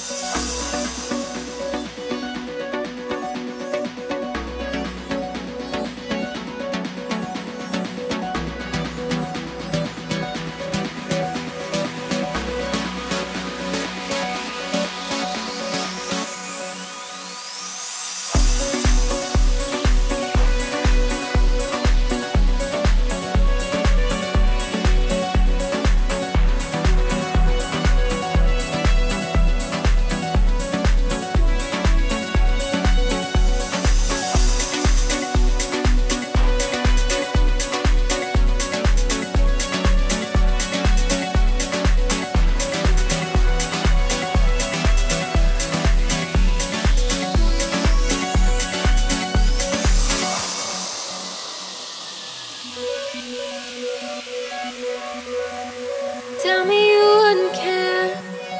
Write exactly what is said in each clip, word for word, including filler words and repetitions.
Tell me you wouldn't care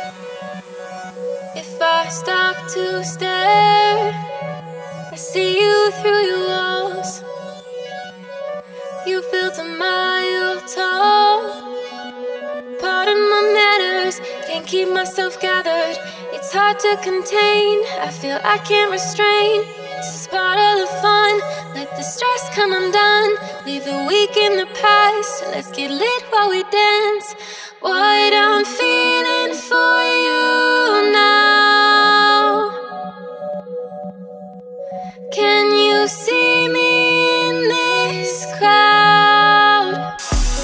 if I stopped to stare. I see you through your walls. You built a mile tall. Pardon my manners, can't keep myself gathered. It's hard to contain, I feel I can't restrain. This is part of the fun, let the stress come undone. Leave the week in the past, let's get lit while we dance. What I'm feeling for you now. Can you see me in this crowd?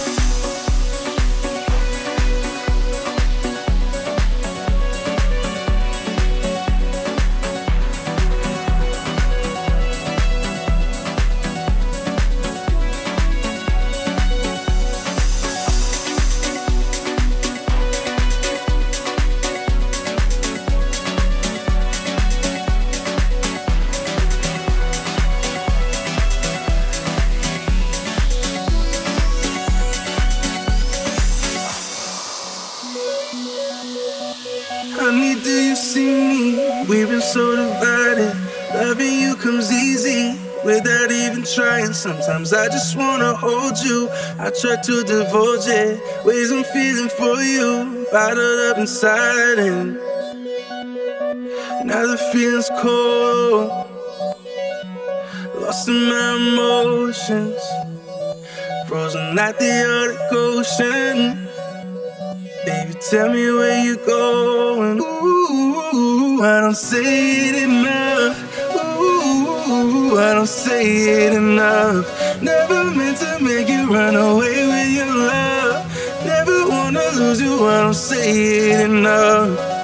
Honey, do you see me? We've been so divided. Loving you comes easy without even trying. Sometimes I just wanna hold you. I try to divulge it, ways I'm feeling for you, bottled up inside, and now the feeling's cold. Lost in my emotions, frozen at the Arctic Ocean. Baby, tell me where you going. Ooh, I don't say it enough. Ooh, I don't say it enough. Never meant to make you run away with your love. Never wanna lose you, I don't say it enough.